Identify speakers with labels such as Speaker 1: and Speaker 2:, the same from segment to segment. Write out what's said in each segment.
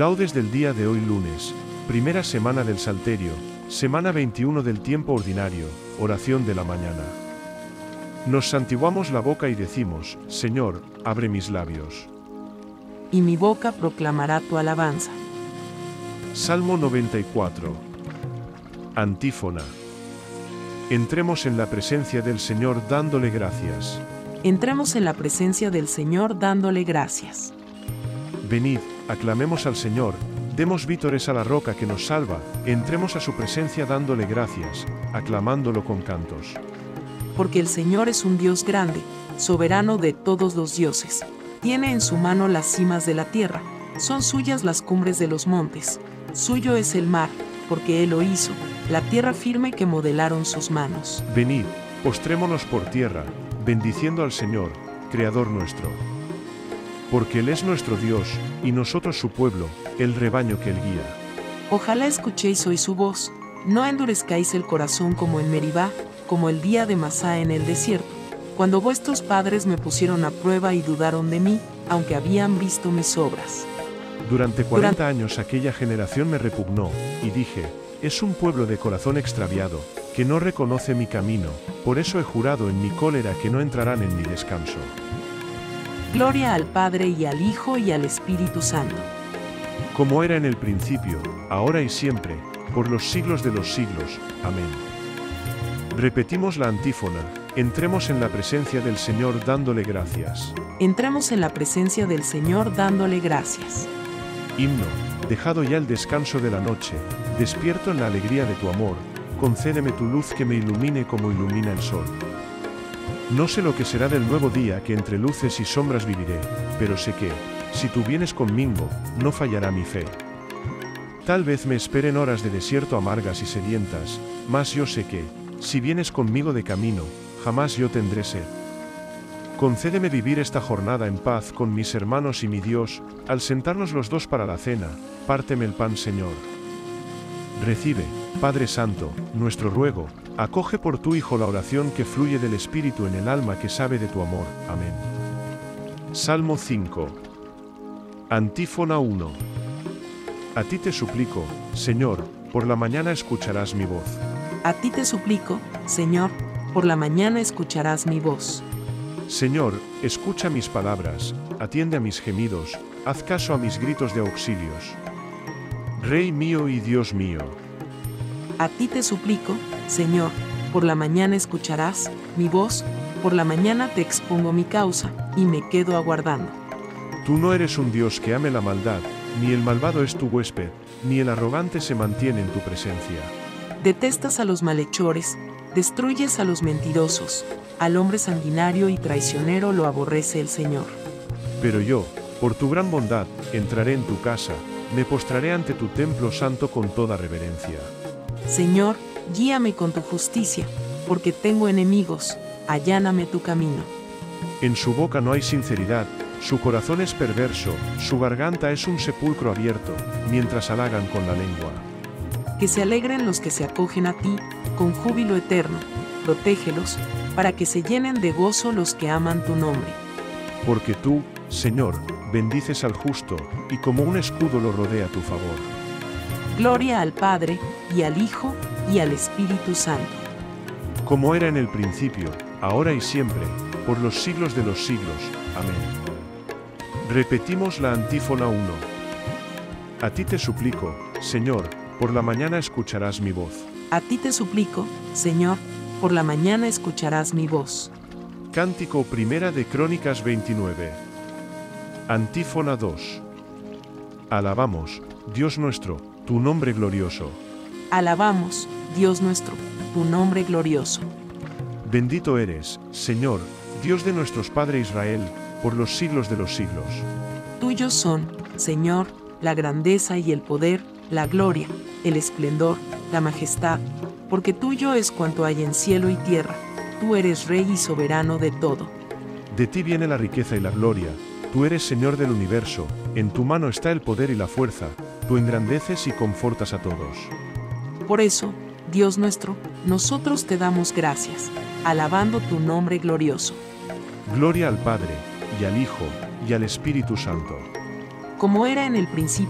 Speaker 1: Laudes del día de hoy lunes, primera semana del Salterio, semana 21 del tiempo ordinario, oración de la mañana. Nos santiguamos la boca y decimos, Señor, abre mis labios.
Speaker 2: Y mi boca proclamará tu alabanza.
Speaker 1: Salmo 94. Antífona. Entremos en la presencia del Señor dándole gracias.
Speaker 2: Entremos en la presencia del Señor dándole gracias.
Speaker 1: Venid, aclamemos al Señor, demos vítores a la roca que nos salva, entremos a su presencia dándole gracias, aclamándolo con cantos.
Speaker 2: Porque el Señor es un Dios grande, soberano de todos los dioses. Tiene en su mano las cimas de la tierra, son suyas las cumbres de los montes. Suyo es el mar, porque Él lo hizo, la tierra firme que modelaron sus manos.
Speaker 1: Venid, postrémonos por tierra, bendiciendo al Señor, Creador nuestro. Porque Él es nuestro Dios, y nosotros su pueblo, el rebaño que Él guía.
Speaker 2: Ojalá escuchéis hoy su voz, no endurezcáis el corazón como en Meribá, como el día de Masá en el desierto, cuando vuestros padres me pusieron a prueba y dudaron de mí, aunque habían visto mis obras.
Speaker 1: Durante 40 años aquella generación me repugnó, y dije, es un pueblo de corazón extraviado, que no reconoce mi camino, por eso he jurado en mi cólera que no entrarán en mi descanso.
Speaker 2: Gloria al Padre y al Hijo y al Espíritu Santo.
Speaker 1: Como era en el principio, ahora y siempre, por los siglos de los siglos. Amén. Repetimos la antífona, entremos en la presencia del Señor dándole gracias.
Speaker 2: Entremos en la presencia del Señor dándole gracias.
Speaker 1: Himno, dejado ya el descanso de la noche, despierto en la alegría de tu amor, concédeme tu luz que me ilumine como ilumina el sol. No sé lo que será del nuevo día que entre luces y sombras viviré, pero sé que, si tú vienes conmigo, no fallará mi fe. Tal vez me esperen horas de desierto amargas y sedientas, mas yo sé que, si vienes conmigo de camino, jamás yo tendré sed. Concédeme vivir esta jornada en paz con mis hermanos y mi Dios, al sentarnos los dos para la cena, párteme el pan, Señor. Recibe, Padre Santo, nuestro ruego, acoge por tu Hijo la oración que fluye del Espíritu en el alma que sabe de tu amor. Amén. Salmo 5. Antífona 1. A ti te suplico, Señor, por la mañana escucharás mi voz.
Speaker 2: A ti te suplico, Señor, por la mañana escucharás mi voz.
Speaker 1: Señor, escucha mis palabras, atiende a mis gemidos, haz caso a mis gritos de auxilios. Rey mío y Dios mío.
Speaker 2: A ti te suplico, Señor, por la mañana escucharás mi voz, por la mañana te expongo mi causa, y me quedo aguardando.
Speaker 1: Tú no eres un Dios que ame la maldad, ni el malvado es tu huésped, ni el arrogante se mantiene en tu presencia.
Speaker 2: Detestas a los malhechores, destruyes a los mentirosos, al hombre sanguinario y traicionero lo aborrece el Señor.
Speaker 1: Pero yo, por tu gran bondad, entraré en tu casa, me postraré ante tu templo santo con toda reverencia.
Speaker 2: Señor, guíame con tu justicia, porque tengo enemigos, alláname tu camino.
Speaker 1: En su boca no hay sinceridad, su corazón es perverso, su garganta es un sepulcro abierto, mientras halagan con la lengua.
Speaker 2: Que se alegren los que se acogen a ti, con júbilo eterno, protégelos, para que se llenen de gozo los que aman tu nombre.
Speaker 1: Porque tú, Señor, bendices al justo, y como un escudo lo rodea tu favor.
Speaker 2: Gloria al Padre, y al Hijo, y al Espíritu Santo.
Speaker 1: Como era en el principio, ahora y siempre, por los siglos de los siglos. Amén. Repetimos la antífona 1. A ti te suplico, Señor, por la mañana escucharás mi voz.
Speaker 2: A ti te suplico, Señor, por la mañana escucharás mi voz.
Speaker 1: Cántico primera de Crónicas 29. Antífona 2. Alabamos, Dios nuestro, tu nombre glorioso.
Speaker 2: Alabamos, Dios nuestro, tu nombre glorioso.
Speaker 1: Bendito eres, Señor, Dios de nuestros padres Israel, por los siglos de los siglos.
Speaker 2: Tuyos son, Señor, la grandeza y el poder, la gloria, el esplendor, la majestad, porque tuyo es cuanto hay en cielo y tierra, tú eres Rey y soberano de todo.
Speaker 1: De ti viene la riqueza y la gloria, tú eres Señor del universo, en tu mano está el poder y la fuerza, tú engrandeces y confortas a todos.
Speaker 2: Por eso, Dios nuestro, nosotros te damos gracias, alabando tu nombre glorioso.
Speaker 1: Gloria al Padre, y al Hijo, y al Espíritu Santo.
Speaker 2: Como era en el principio,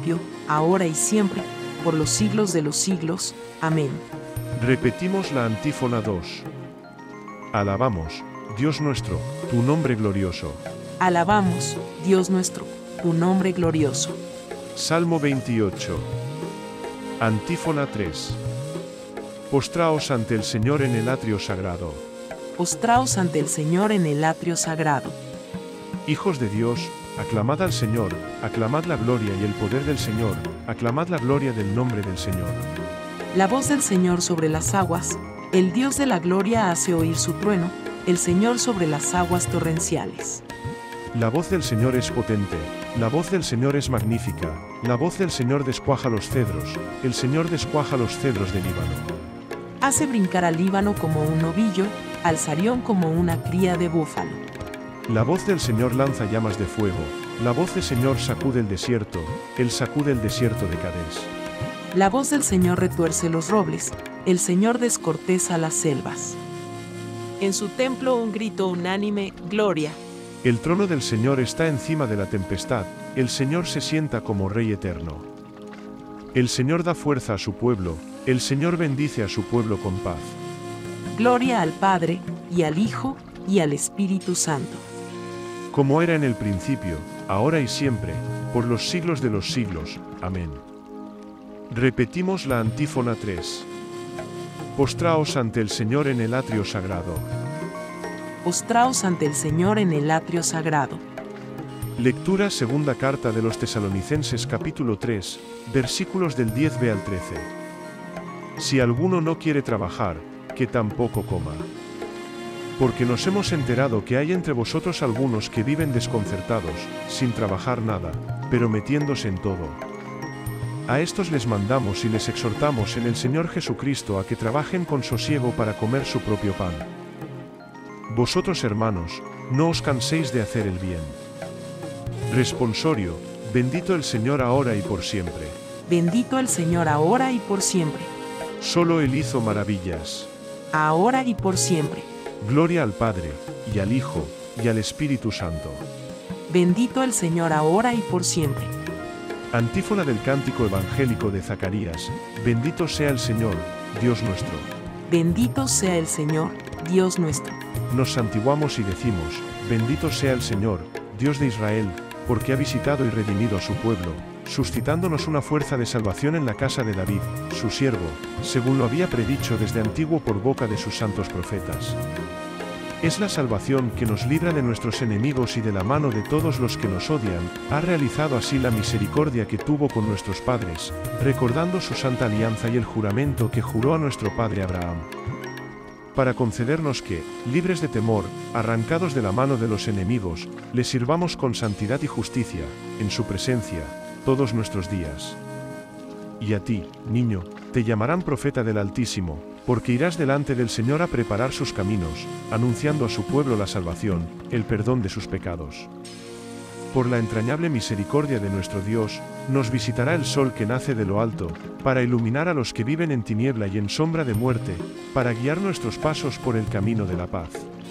Speaker 2: ahora y siempre, por los siglos de los siglos. Amén.
Speaker 1: Repetimos la antífona 2. Alabamos, Dios nuestro, tu nombre glorioso.
Speaker 2: Alabamos, Dios nuestro, tu nombre glorioso.
Speaker 1: Salmo 28. Antífona 3. Postraos ante el Señor en el atrio sagrado.
Speaker 2: Postraos ante el Señor en el atrio sagrado.
Speaker 1: Hijos de Dios, aclamad al Señor, aclamad la gloria y el poder del Señor, aclamad la gloria del nombre del Señor.
Speaker 2: La voz del Señor sobre las aguas, el Dios de la gloria hace oír su trueno, el Señor sobre las aguas torrenciales.
Speaker 1: La voz del Señor es potente, la voz del Señor es magnífica, la voz del Señor descuaja los cedros, el Señor descuaja los cedros del Líbano.
Speaker 2: Hace brincar al Líbano como un novillo, al Sarión como una cría de búfalo.
Speaker 1: La voz del Señor lanza llamas de fuego, la voz del Señor sacude el desierto, Él sacude el desierto de Cadés.
Speaker 2: La voz del Señor retuerce los robles, el Señor descorteza las selvas. En su templo un grito unánime, gloria.
Speaker 1: El trono del Señor está encima de la tempestad, el Señor se sienta como Rey eterno. El Señor da fuerza a su pueblo, el Señor bendice a su pueblo con paz.
Speaker 2: Gloria al Padre, y al Hijo, y al Espíritu Santo.
Speaker 1: Como era en el principio, ahora y siempre, por los siglos de los siglos. Amén. Repetimos la antífona 3. Postraos ante el Señor en el atrio sagrado.
Speaker 2: Postraos ante el Señor en el atrio sagrado.
Speaker 1: Lectura segunda carta de los Tesalonicenses capítulo 3, versículos del 10b al 13. Si alguno no quiere trabajar, que tampoco coma. Porque nos hemos enterado que hay entre vosotros algunos que viven desconcertados, sin trabajar nada, pero metiéndose en todo. A estos les mandamos y les exhortamos en el Señor Jesucristo a que trabajen con sosiego para comer su propio pan. Vosotros, hermanos, no os canséis de hacer el bien. Responsorio, bendito el Señor ahora y por siempre.
Speaker 2: Bendito el Señor ahora y por siempre.
Speaker 1: Solo Él hizo maravillas.
Speaker 2: Ahora y por siempre.
Speaker 1: Gloria al Padre, y al Hijo, y al Espíritu Santo.
Speaker 2: Bendito el Señor ahora y por siempre.
Speaker 1: Antífona del cántico evangélico de Zacarías. Bendito sea el Señor, Dios nuestro.
Speaker 2: Bendito sea el Señor, Dios nuestro.
Speaker 1: Nos santiguamos y decimos, bendito sea el Señor, Dios de Israel, porque ha visitado y redimido a su pueblo, suscitándonos una fuerza de salvación en la casa de David, su siervo, según lo había predicho desde antiguo por boca de sus santos profetas. Es la salvación que nos libra de nuestros enemigos y de la mano de todos los que nos odian, ha realizado así la misericordia que tuvo con nuestros padres, recordando su santa alianza y el juramento que juró a nuestro padre Abraham. Para concedernos que, libres de temor, arrancados de la mano de los enemigos, le sirvamos con santidad y justicia, en su presencia, todos nuestros días. Y a ti, niño, te llamarán profeta del Altísimo, porque irás delante del Señor a preparar sus caminos, anunciando a su pueblo la salvación, el perdón de sus pecados. Por la entrañable misericordia de nuestro Dios, nos visitará el sol que nace de lo alto, para iluminar a los que viven en tiniebla y en sombra de muerte, para guiar nuestros pasos por el camino de la paz.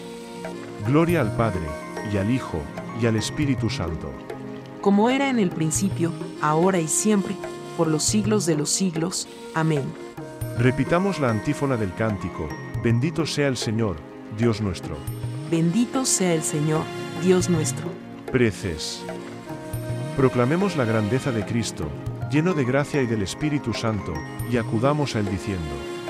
Speaker 1: Gloria al Padre, y al Hijo, y al Espíritu Santo.
Speaker 2: Como era en el principio, ahora y siempre, por los siglos de los siglos. Amén.
Speaker 1: Repitamos la antífona del cántico. Bendito sea el Señor, Dios nuestro.
Speaker 2: Bendito sea el Señor, Dios nuestro.
Speaker 1: Preces. Proclamemos la grandeza de Cristo, lleno de gracia y del Espíritu Santo, y acudamos a Él diciendo: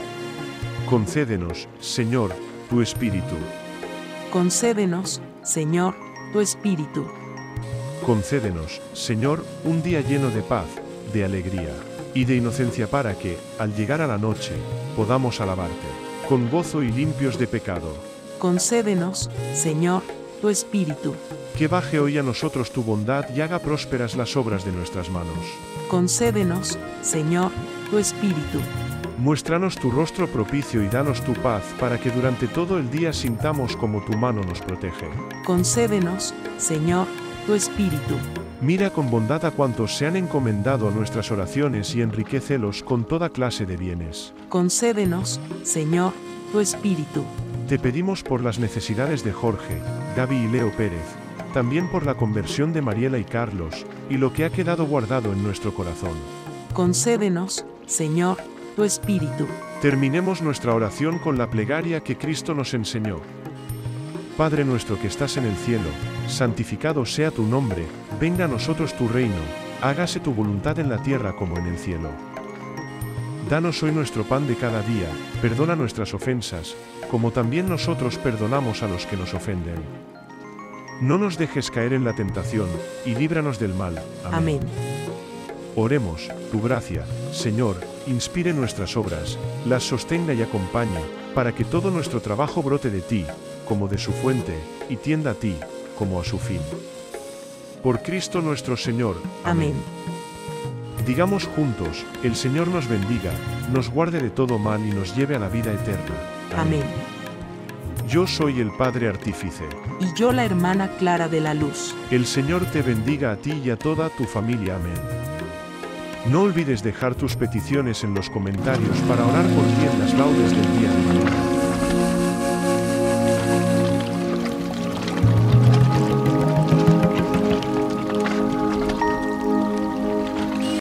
Speaker 1: concédenos, Señor, tu Espíritu.
Speaker 2: Concédenos, Señor, tu Espíritu.
Speaker 1: Concédenos, Señor, un día lleno de paz, de alegría y de inocencia para que, al llegar a la noche, podamos alabarte, con gozo y limpios de pecado.
Speaker 2: Concédenos, Señor, tu Espíritu.
Speaker 1: Que baje hoy a nosotros tu bondad y haga prósperas las obras de nuestras manos.
Speaker 2: Concédenos, Señor, tu Espíritu.
Speaker 1: Muéstranos tu rostro propicio y danos tu paz para que durante todo el día sintamos como tu mano nos protege.
Speaker 2: Concédenos, Señor, tu Espíritu.
Speaker 1: Mira con bondad a cuantos se han encomendado a nuestras oraciones y enriquécelos con toda clase de bienes.
Speaker 2: Concédenos, Señor, tu Espíritu.
Speaker 1: Te pedimos por las necesidades de Jorge, Gaby y Leo Pérez, también por la conversión de Mariela y Carlos, y lo que ha quedado guardado en nuestro corazón.
Speaker 2: Concédenos, Señor, tu Espíritu.
Speaker 1: Terminemos nuestra oración con la plegaria que Cristo nos enseñó. Padre nuestro que estás en el cielo, santificado sea tu nombre, venga a nosotros tu reino, hágase tu voluntad en la tierra como en el cielo. Danos hoy nuestro pan de cada día, perdona nuestras ofensas, como también nosotros perdonamos a los que nos ofenden. No nos dejes caer en la tentación, y líbranos del mal.
Speaker 2: Amén.
Speaker 1: Oremos, tu gracia, Señor, inspire nuestras obras, las sostenga y acompañe, para que todo nuestro trabajo brote de ti, como de su fuente, y tienda a ti, como a su fin. Por Cristo nuestro Señor.
Speaker 2: Amén.
Speaker 1: Digamos juntos, el Señor nos bendiga, nos guarde de todo mal y nos lleve a la vida eterna.
Speaker 2: Amén.
Speaker 1: Yo soy el Padre Artífice.
Speaker 2: Y yo la hermana Clara de la Luz.
Speaker 1: El Señor te bendiga a ti y a toda tu familia. Amén. No olvides dejar tus peticiones en los comentarios para orar por ti en las laudes del día de mañana.